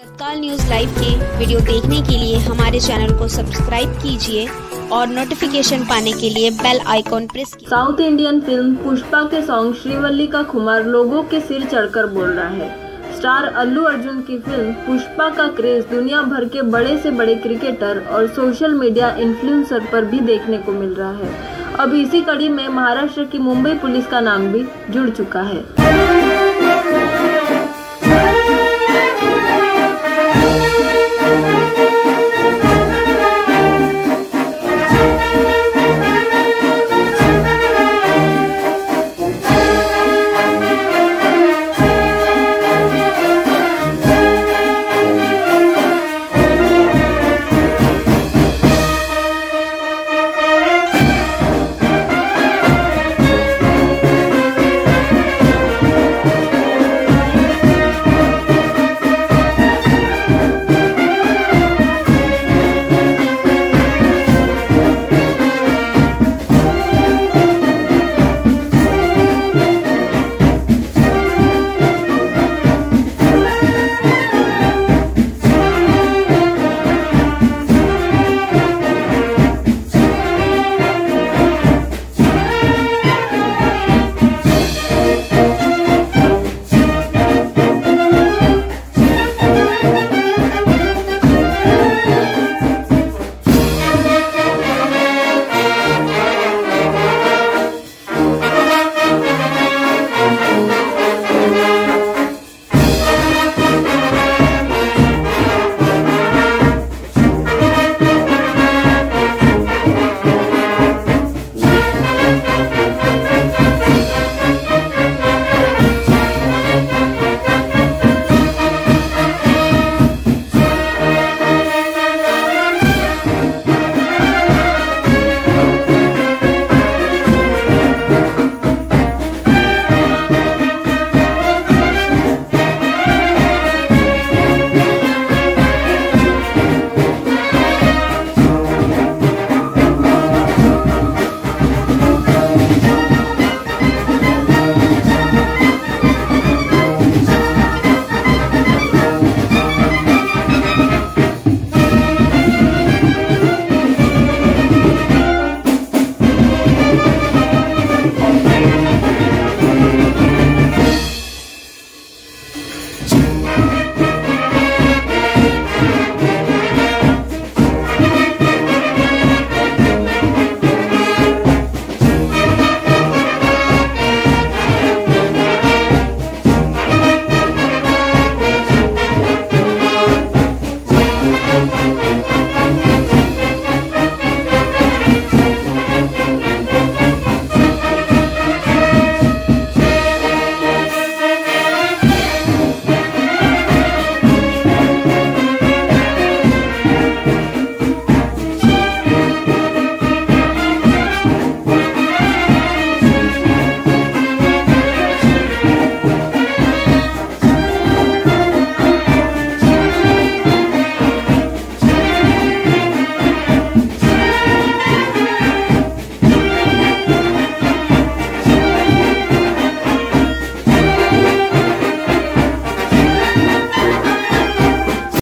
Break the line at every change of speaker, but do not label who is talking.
तत्काल news live के video देखने के लिए हमारे चैनल को सब्सक्राइब कीजिए और नोटिफिकेशन पाने के लिए बेल आइकॉन प्रेस कीजिए।
साउथ इंडियन फिल्म पुष्पा के सॉन्ग श्रीवल्ली का खुमार लोगों के सिर चढ़कर बोल रहा है। स्टार अल्लू अर्जुन की फिल्म पुष्पा का क्रेज दुनिया भर के बड़े से बड़े क्रिकेटर और सोशल मीडिया इन्फ्लुएंसर पर भी देखने को मिल रहा है। अब इसी कड़ी में महाराष्ट्र की मुंबई पुलिस का नाम भी जुड़ चुका है।